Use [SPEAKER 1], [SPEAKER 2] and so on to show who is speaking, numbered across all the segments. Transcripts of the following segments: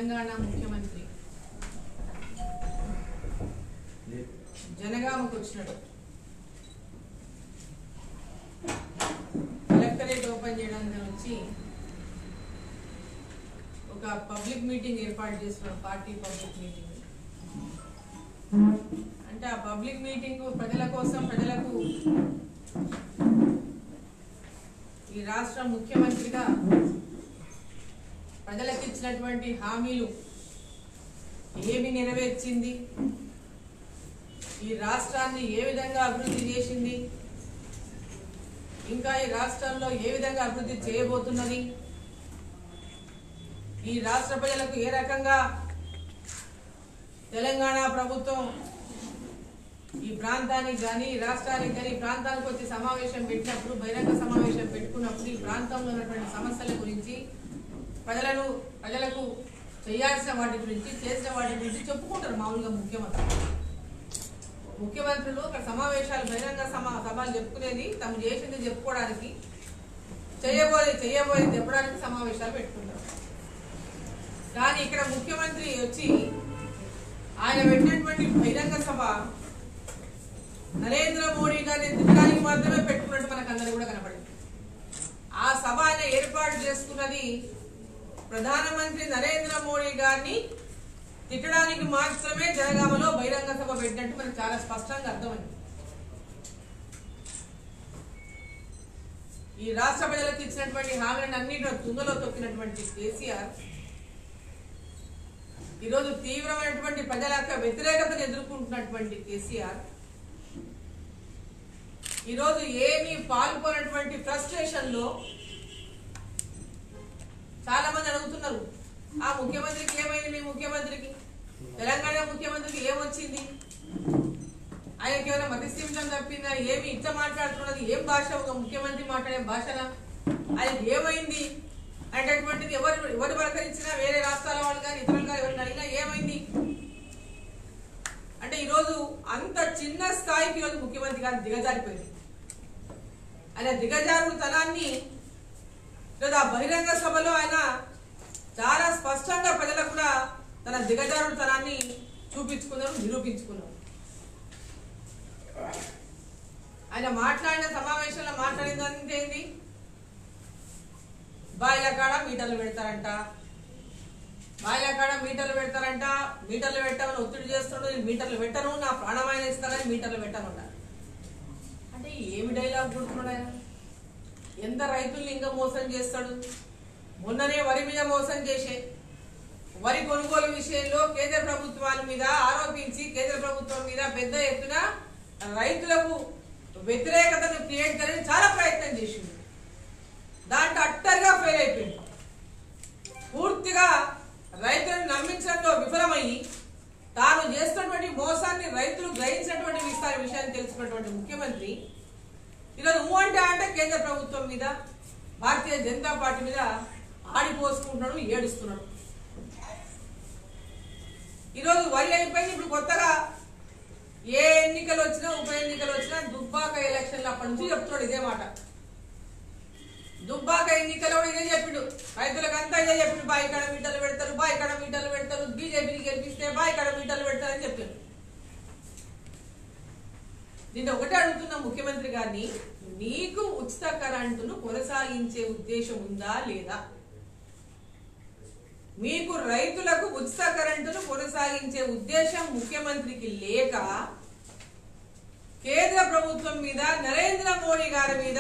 [SPEAKER 1] తెలంగాణ ముఖ్యమంత్రి జనగామకు వచ్చినట్టు collectorate open చేయడానికి వచ్చి ఒక పబ్లిక్ మీటింగ్ ఏర్పాటు చేస్తున్నారు. పార్టీ పబ్లిక్ మీటింగ్ అంటే ఆ పబ్లిక్ మీటింగ్ ప్రజల కోసం, ప్రజలకు ఈ రాష్ట్ర ముఖ్యమంత్రిగా ప్రజలకు ఇచ్చినటువంటి హామీలు ఏమి నెరవేర్చింది, ఈ రాష్ట్రాన్ని ఏ విధంగా అభివృద్ధి చేసింది, ఇంకా ఈ రాష్ట్రంలో ఏ విధంగా అభివృద్ధి చేయబోతున్నది, ఈ రాష్ట్ర ప్రజలకు ఏ రకంగా తెలంగాణ ప్రభుత్వం ఈ ప్రాంతానికి కానీ రాష్ట్రానికి కానీ ప్రాంతానికి వచ్చి సమావేశం పెట్టినప్పుడు, బహిరంగ సమావేశం పెట్టుకున్నప్పుడు ఈ ప్రాంతంలో ఉన్నటువంటి సమస్యల గురించి ప్రజలకు చేయాల్సిన వాటి గురించి, చేసిన వాటి గురించి చెప్పుకుంటారు. మామూలుగా ముఖ్యమంత్రులు అక్కడ సమావేశాలు, బహిరంగ సభలు చెప్పుకునేది తమ చేసింది చెప్పుకోవడానికి, చేయబోయేది చెప్పడానికి సమావేశాలు పెట్టుకుంటారు. కానీ ఇక్కడ ముఖ్యమంత్రి వచ్చి ఆయన పెట్టినటువంటి బహిరంగ సభ నరేంద్ర మోడీ గారిని తిట్టడానికి మాత్రమే పెట్టుకున్నట్టు మనకు అందరూ కూడా కనపడింది. ఆ సభ ఆయన ఏర్పాటు చేసుకున్నది ప్రధానమంత్రి నరేంద్ర మోడీ గారిని తిట్టడానికి మాత్రమే జనగామలో బహిరంగ సభ పెట్టినట్టు మనకు చాలా స్పష్టంగా అర్థమైంది. ఈ రాష్ట్ర ప్రజలకు ఇచ్చినటువంటి హామీలను అన్నింటిలో తుంగలో తొక్కినటువంటి కేసీఆర్ ఈరోజు తీవ్రమైనటువంటి ప్రజల యొక్క వ్యతిరేకతను ఎదుర్కొంటున్నటువంటి కేసీఆర్ ఈరోజు ఏమీ పాల్గొన్నటువంటి ఫ్రస్ట్రేషన్ లో చాలా మంది అడుగుతున్నారు, ఆ ముఖ్యమంత్రికి ఏమైంది, మీ ముఖ్యమంత్రికి, తెలంగాణ ముఖ్యమంత్రికి ఏమొచ్చింది, ఆయనకి ఏమైనా మతిస్థిమితం తప్పిందా, ఏమి ఇట్లా మాట్లాడుతున్నది, ఏం భాష, ఒక ముఖ్యమంత్రి మాట్లాడే భాషనా, ఆయనకి ఏమైంది అనేటటువంటిది ఎవరు పలకరించినా, వేరే రాష్ట్రాల వాళ్ళు కానీ ఇతరులు కానీ ఎవరిని అడిగినా ఏమైంది అంటే ఈరోజు అంత చిన్న స్థాయికి ఈరోజు ముఖ్యమంత్రి గారు దిగజారిపోయింది. ఆయన దిగజారుతనాన్ని ఈరోజు ఆ బహిరంగ సభలో ఆయన చాలా స్పష్టంగా ప్రజలకు కూడా తన దిగజారుతనాన్ని నిరూపించుకున్నారు. ఆయన మాట్లాడిన సమావేశంలో మాట్లాడిందంటే ఏంటి, బాయిల కాడ మీటర్లు పెడతారంట, మీటర్లు పెట్టమని ఒత్తిడి చేస్తున్నాడు, నేను మీటర్లు పెట్టను, నా ప్రాణమైన ఇస్తానని మీటర్లు పెట్టను అంటే ఏమి డైలాగ్ కొడుతున్నాడు ఆయన, ఎంత రైతుల్ని ఇంకా మోసం చేస్తాడు. మొన్ననే వరి మీద మోసం చేసే, వరి కొనుగోలు విషయంలో కేంద్ర ప్రభుత్వాల మీద ఆరోపించి కేంద్ర ప్రభుత్వం మీద పెద్ద ఎత్తున రైతులకు వ్యతిరేకతను క్రియేట్ చేయడానికి చాలా ప్రయత్నం చేసింది. దాంట్లో అట్టర్గా ఫెయిల్ అయిపోయింది. పూర్తిగా రైతులను నమ్మించడంలో విఫలమయ్యి తాను చేస్తున్నటువంటి మోసాన్ని రైతులు గ్రహించినటువంటి విషయాన్ని తెలుసుకున్నటువంటి ముఖ్యమంత్రి ఈరోజు అంటే కేంద్ర ప్రభుత్వం మీద, భారతీయ జనతా పార్టీ మీద ఆడిపోసుకుంటున్నాడు, ఏడుస్తున్నాడు. ఈరోజు వరి అయిపోయింది. ఇప్పుడు కొత్తగా ఏ ఎన్నికలు వచ్చినా, ఉప ఎన్నికలు వచ్చినా, దుబ్బాక ఎలక్షన్లు అప్పటి నుంచి చెప్తున్నాడు ఇదే మాట. దుబ్బాక ఎన్నికలో ఇదే చెప్పిండు, రైతులకంతా ఇదే చెప్పిండు, బాయికాడ మీటర్లు పెడతారు, బీజేపీని గెలిపిస్తే బాయికాడ మీటర్లు పెడతారని చెప్పారు. నేను ఒకటే అడుగుతున్నా ముఖ్యమంత్రి గారిని, నీకు ఉచిత కరెంటును కొనసాగించే ఉద్దేశం ఉందా లేదా? మీకు రైతులకు ఉచిత కరెంటును కొనసాగించే ఉద్దేశం ముఖ్యమంత్రికి లేక కేంద్ర ప్రభుత్వం మీద, నరేంద్ర మోడీ గారి మీద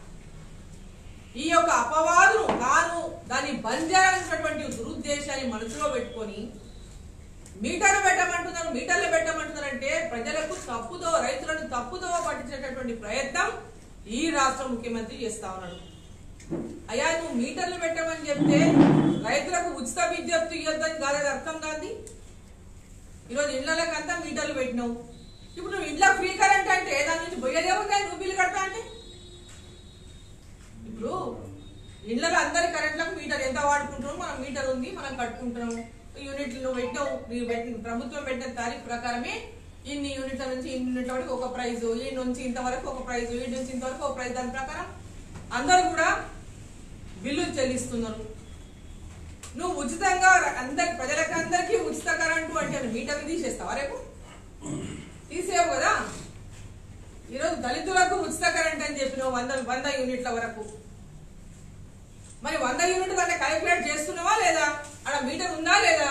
[SPEAKER 1] ఈ యొక్క అపవాదును తాను దాన్ని బంద్ చేయాలనేటువంటి దురుద్దేశాన్ని మనసులో పెట్టుకొని మీటర్లు పెట్టమంటున్నారంటే ప్రజలకు రైతులను తప్పుదో పట్టించేటటువంటి ప్రయత్నం ఈ రాష్ట్ర ముఖ్యమంత్రి చేస్తా ఉన్నాడు. అయ్యా, నువ్వు మీటర్లు పెట్టమని చెప్తే రైతులకు ఉచిత విద్యుత్తు ఇవ్వద్దని కాలేదు అర్థం కాదు. ఈరోజు ఇళ్లకంతా మీటర్లు పెట్టినావు, ఇప్పుడు నువ్వు ఇంట్లో ఫ్రీ కరెంట్ అంటే దాని నుంచి పోయేదే ఉందా, నువ్వు బిల్లు కడతా అంటే? ఇప్పుడు ఇళ్లలో అందరి కరెంట్లకు మీటర్ ఎంత వాడుకుంటున్నావు, మనం మీటర్ ఉంది, మనం కట్టుకుంటున్నాం, యూనిట్లు నువ్వు పెట్టావు, ప్రభుత్వం పెట్టిన తారీఖు ప్రకారమే ఇన్ని యూనిట్ల నుంచి ఇన్ని యూనిట్ల వరకు ఒక ప్రైజు, ఈ నుంచి ఇంతవరకు ఒక ప్రైజు, ఈ నుంచి ఇంతవరకు ఒక ప్రైజ్, దాని ప్రకారం అందరూ కూడా బిల్లులు చెల్లిస్తున్నారు. నువ్వు ఉచితంగా ప్రజలకందరికీ ఉచిత కరెంటు అంటే మీటర్లు తీసేస్తావా? రేపు తీసేవు కదా. ఈరోజు దళితులకు ఉచిత కరెంట్ అని చెప్పినావు 100 యూనిట్ల వరకు. మరి 100 యూనిట్ కంటే క్యాలిక్యులేట్ చేస్తున్నావా లేదా? అక్కడ మీటర్ ఉందా లేదా?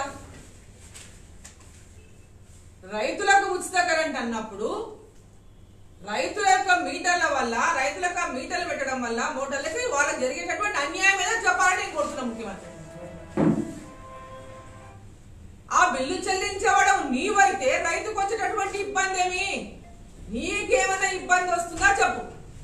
[SPEAKER 1] రైతులకు ఉచిత కరెంట్ అన్నప్పుడు రైతుల యొక్క మీటర్ల వల్ల, రైతుల యొక్క మీటర్లు పెట్టడం వల్ల మోటార్లకి వాళ్ళకి జరిగేటటువంటి అన్యాయం ఏదో చెప్పాలని నేను కోరుతున్నా ముఖ్యమంత్రి. ఆ బిల్లు చెల్లించేవాడు నీవైతే రైతుకు వచ్చేటటువంటి ఇబ్బంది ఏమి? నీకేమైనా ఇబ్బంది వస్తుందా చెప్పు.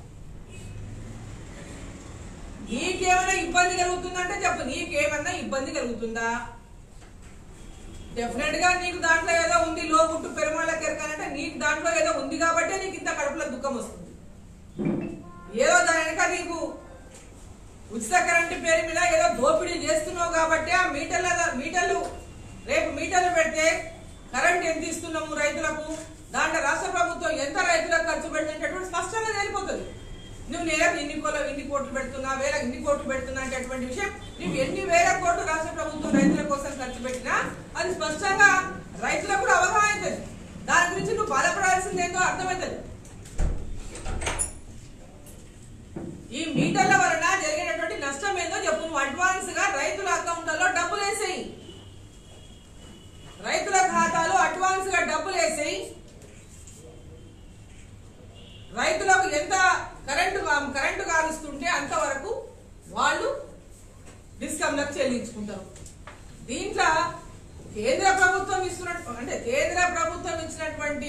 [SPEAKER 1] నీకేమైనా ఇబ్బంది కలుగుతుందంటే చెప్పు. నీకేమైనా ఇబ్బంది కలుగుతుందా? డెఫినెట్ గా నీకు దాంట్లో ఏదో ఉంది, లోగుట్టు పెరుమాళ్ళ కెరకాలంటే నీకు దాంట్లో ఏదో ఉంది కాబట్టి నీకు ఇంత కడుపులో దుఃఖం వస్తుంది. ఏదో దాని వెనక నీకు ఉచిత కరెంటు పేరు మీద ఏదో దోపిడీ చేస్తున్నావు కాబట్టి ఆ మీటర్లు రేపు మీటర్లు పెడితే కరెంట్ ఎంత ఇస్తున్నాము రైతులకు, దాంట్లో రాష్ట్ర ప్రభుత్వం ఎంత రైతులకు ఖర్చు పెడుతున్నటువంటి స్పష్టంగా తెలిపోతుంది. నువ్వు నెలకు ఇన్ని కోట్లు పెడుతున్నా, వేలకు ఇన్ని కోట్లు పెడుతున్నా అనేటువంటి విషయం, నువ్వు ఎన్ని వేల కోట్లు రాష్ట్ర ప్రభుత్వం రైతుల కోసం ఖర్చు పెట్టినా అది స్పష్టంగా రైతులకు కూడా అవగాహన అవుతుంది. దాని గురించి నువ్వు బాధపడాల్సింది ఏంటో అర్థమవుతుంది. ఈ మీటర్ల వలన జరిగేటటువంటి నష్టం ఏందో చెప్పు. నువ్వు అడ్వాన్స్ గా రైతుల అకౌంట్లలో డబ్బులు వేసేయి, రైతుల ఖాతాలో అడ్వాన్స్ గా డబ్బులు వేసేయి. రైతులకు ఎంత కరెంటు కాలుస్తుంటే అంతవరకు వాళ్ళు డిస్కమ్లకు చెల్లించుకుంటారు. దీంట్లో కేంద్ర ప్రభుత్వం ఇచ్చినటువంటి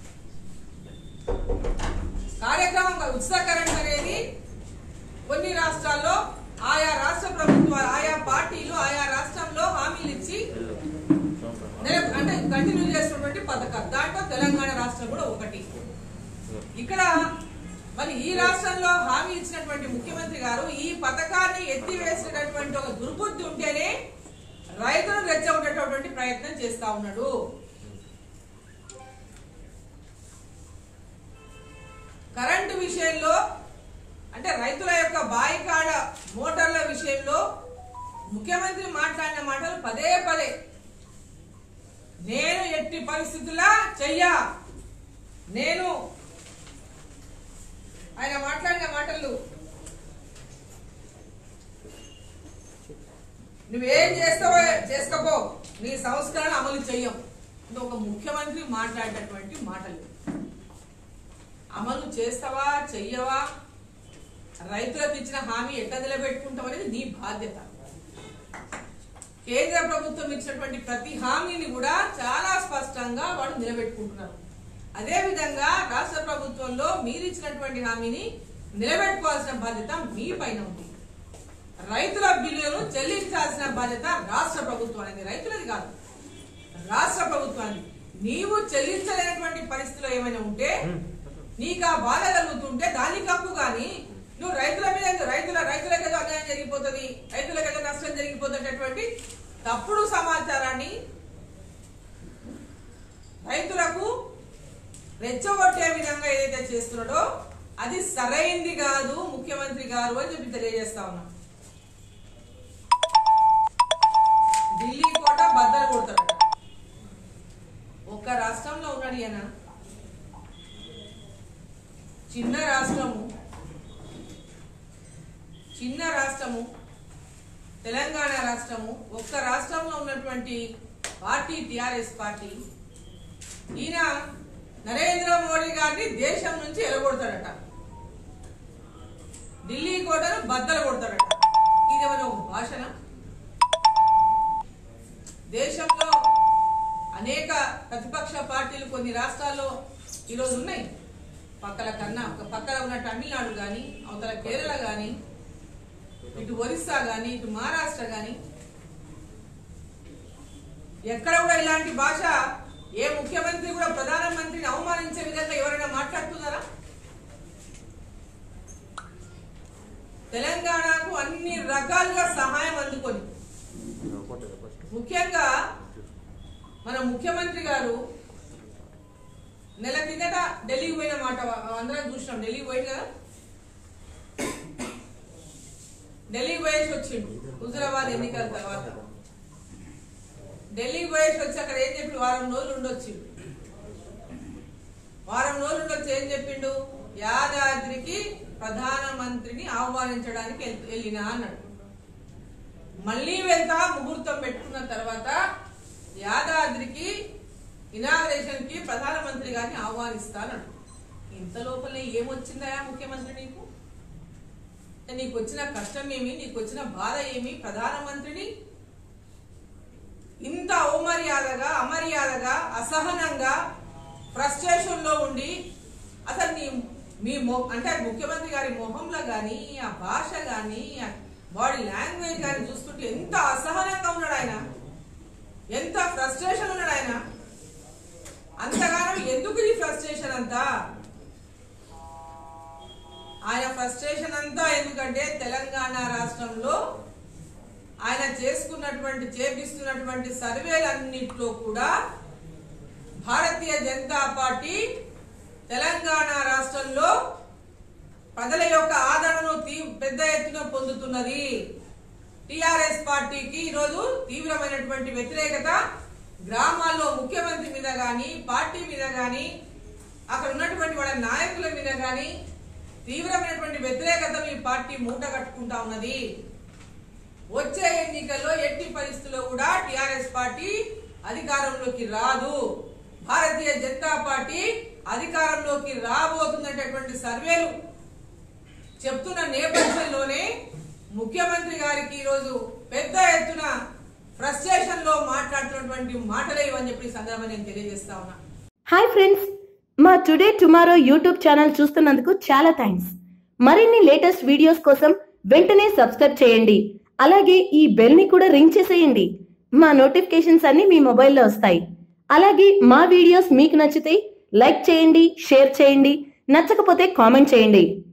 [SPEAKER 1] కార్యక్రమం ఉచిత కరెంట్ అనేది కొన్ని రాష్ట్రాల్లో ఆయా రాష్ట్ర ప్రభుత్వాలు, ఆయా పార్టీలు ఆయా రాష్ట్రంలో హామీలు ఇచ్చి అంటే కంటిన్యూ చేస్తున్నటువంటి పథకాలు. దాంట్లో తెలంగాణ రాష్ట్రం కూడా ఒకటి. ఇక్కడ మరి ఈ రాష్ట్రంలో హామీ ఇచ్చినటువంటి ముఖ్యమంత్రి గారు ఈ పథకాన్ని ఎత్తివేసినటువంటి ఒక దుర్బుద్ధి ఉంటేనే రైతులను రెచ్చగొట్టేటటువంటి ప్రయత్నం చేస్తా ఉన్నాడు. కరెంటు విషయంలో అంటే రైతుల యొక్క బాయికాడ మోటార్ల విషయంలో ముఖ్యమంత్రి మాట్లాడిన మాటలు పదే పదే నేను ఎట్టి పరిస్థితుల్లో చెయ్యా, నేను ఆయన మాట్లాడిన మాటలు నువ్వేం చేస్తావో చేసుకోపో, నీ సంస్కరణ అమలు చెయ్యం. అంటే ఒక ముఖ్యమంత్రి మాట్లాడేటటువంటి మాటలు అమలు చేస్తావా చెయ్యవా, రైతులకు ఇచ్చిన హామీ ఎట్లా నిలబెట్టుకుంటావు అనేది నీ బాధ్యత. కేంద్ర ప్రభుత్వం ఇచ్చినటువంటి ప్రతి హామీని కూడా చాలా స్పష్టంగా వాళ్ళు నిలబెట్టుకుంటున్నారు. అదే విధంగా రాష్ట్ర ప్రభుత్వంలో మీరు ఇచ్చినటువంటి హామీని నిలబెట్టుకోవాల్సిన బాధ్యత మీ పైన ఉంది. రైతుల బిల్లులను చెల్లించాల్సిన బాధ్యత రాష్ట్ర ప్రభుత్వానికి, రైతులది కాదు, రాష్ట్ర ప్రభుత్వానికి. నీవు చెల్లించలేనటువంటి పరిస్థితుల్లో ఏమైనా ఉంటే, నీకు ఆ బాధ కలుగుతుంటే దానికి హక్కు. కానీ నువ్వు రైతుల మీద రైతులకేదో అన్యాయం జరిగిపోతుంది, రైతులకేదో నష్టం జరిగిపోతున్నటువంటి తప్పుడు సమాచారాన్ని రైతులకు రెచ్చగొట్టే విధంగా ఏదైతే చేస్తున్నాడో అది సరైంది కాదు ముఖ్యమంత్రి గారు అని చెప్పి తెలియజేస్తా ఉన్నా. ఢిల్లీ కోట బద్దలు కొడతాడు. ఒక్క రాష్ట్రంలో ఉన్నాడు ఈయన, చిన్న రాష్ట్రము తెలంగాణ రాష్ట్రము. ఒక్క రాష్ట్రంలో ఉన్నటువంటి పార్టీ టిఆర్ఎస్ పార్టీ. ఈయన నరేంద్ర మోడీ గారిని దేశం నుంచి ఎలగొడతాడట, ఢిల్లీ కోటను బద్దలు కొడతాడట. ఇదేమైనా ఒక భాషన? దేశంలో అనేక ప్రతిపక్ష పార్టీలు కొన్ని రాష్ట్రాల్లో ఈరోజు ఉన్నాయి. పక్కన ఉన్న తమిళనాడు కానీ, అవతల కేరళ కానీ, ఇటు ఒరిస్సా కానీ, ఇటు మహారాష్ట్ర కానీ, ఎక్కడ కూడా ఇలాంటి భాష ఏ ముఖ్యమంత్రి కూడా ప్రధానమంత్రిని అవమానించే విధంగా ఎవరైనా మాట్లాడుతున్నారా? తెలంగాణకు అన్ని రకాలుగా సహాయం అందుకొని, ముఖ్యంగా మన ముఖ్యమంత్రి గారు నెల కిందట ఢిల్లీకి పోయిన మాట అందరం చూసినాం. ఢిల్లీకి పోయి కదా, ఢిల్లీకి పోయేసి వచ్చిండు హుజురాబాద్ ఎన్నికల తర్వాత. ఢిల్లీకి పోయేసి వచ్చి అక్కడ ఏం చెప్పిండు, వారం రోజులు ఉండొచ్చు, వారం రోజులు ఉండొచ్చు. ఏం చెప్పిండు, యాదాద్రికి ప్రధానమంత్రిని ఆహ్వానించడానికి వెళ్ళినా అన్నాడు. మళ్ళీ వెళ్తా ముహూర్తం పెట్టుకున్న తర్వాత యాదాద్రికి ఇనాగ్రేషన్ కి ప్రధానమంత్రి గారిని ఆహ్వానిస్తానన్నాడు. ఇంత లోపలే ఏమొచ్చిందా ముఖ్యమంత్రి నీకు? నీకు వచ్చిన కష్టం ఏమి, నీకు వచ్చిన బాధ ఏమి? ప్రధానమంత్రిని ఇంత అవమర్యాదగా, అమర్యాదగా, అసహనంగా, ఫ్రస్ట్రేషన్ లో ఉండి అసలు మీ అంటే ముఖ్యమంత్రి గారి మొహంలో గాని, ఆ భాష గాని, బాడీ లాంగ్వేజ్ గాని చూస్తుంటే ఎంత అసహనంగా ఉన్నాడు ఆయన, ఎంత ఫ్రస్ట్రేషన్ ఉన్నాడు ఆయన. అంతగానో ఎందుకు ఈ ఫ్రస్ట్రేషన్ అంతా? ఆయన ఫ్రస్ట్రేషన్ అంతా ఎందుకంటే తెలంగాణ రాష్ట్రంలో ఆయన చేపిస్తున్నటువంటి సర్వేలన్నింటిలో కూడా భారతీయ జనతా పార్టీ తెలంగాణ రాష్ట్రంలో ప్రజల యొక్క ఆదరణను పెద్ద ఎత్తున పొందుతున్నది. టిఆర్ఎస్ పార్టీకి ఈరోజు తీవ్రమైనటువంటి వ్యతిరేకత గ్రామాల్లో ముఖ్యమంత్రి మీద గాని, పార్టీ మీద గాని, అక్కడ ఉన్నటువంటి వాళ్ళ నాయకుల మీద గాని తీవ్రమైనటువంటి వ్యతిరేకత మీ పార్టీ మూట కట్టుకుంటా ఉన్నది. వచ్చే ఎన్నికల్లో ఎట్టి పరిస్థితుల్లో కూడా టిఆర్ఎస్ పార్టీ అధికారంలోకి రాదు, భారతీయ జనతా పార్టీ అధికారంలోకి రాబోతున్నటువంటి సర్వేలు చెప్తున్న నేపథ్యంలోనే ముఖ్యమంత్రి గారికి ఈరోజు పెద్ద ఎత్తున ఫ్రస్ట్రేషన్ లో మాట్లాడుతున్నటువంటి మాటలే ఇవని చెప్పి సందర్భంగా నేను తెలియజేస్తా ఉన్నా.
[SPEAKER 2] హాయ్ ఫ్రెండ్స్, మా టుడే టుమారో యూట్యూబ్ ఛానల్ చూస్తున్నందుకు చాలా థ్యాంక్స్. మరిన్ని లేటెస్ట్ వీడియోస్ కోసం వెంటనే సబ్స్క్రైబ్ చేయండి. అలాగే ఈ బెల్ ని కూడా రింగ్ చేసేయండి. మా నోటిఫికేషన్స్ అన్ని మీ మొబైల్లో వస్తాయి. అలాగే మా వీడియోస్ మీకు నచ్చితే లైక్ చేయండి, షేర్ చేయండి, నచ్చకపోతే కామెంట్ చేయండి.